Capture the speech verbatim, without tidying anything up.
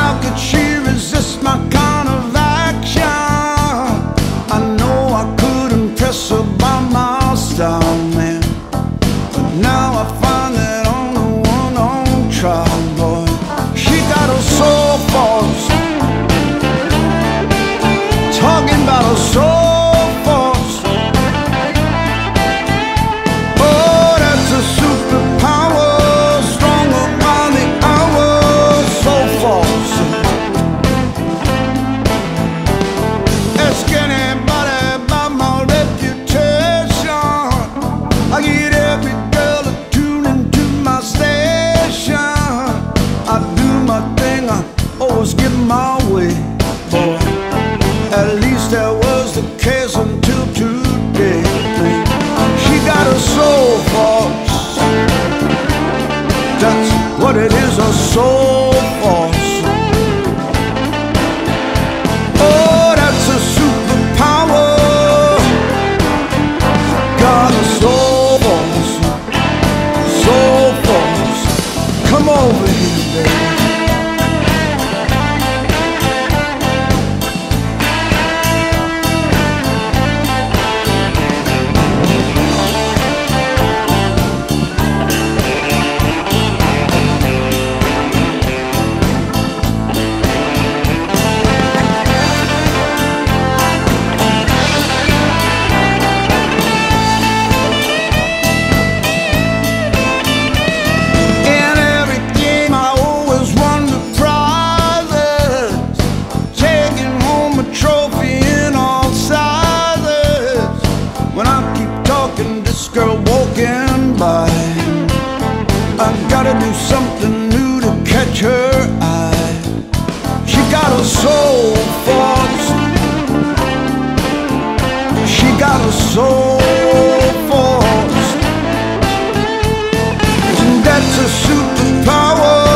How could she resist my kind of action? I know I could impress her by my style, man, but now I find that I'm the one on trial, boy. She got a soul force, talking about a soul force. Oh, that's a superpower, stronger by the hour, soul force. Ask anybody about my reputation. I get every girl to tune into my station. I do my thing, I always get my way, boy. At least that was the case until today. She got a soul force, that's what it is, a soul force. Oh, that's a superpower, got a soul force, soul force. Come over here, baby. Girl walking by, I gotta do something new to catch her eye. She got a soul force, she got a soul force, and that's a superpower.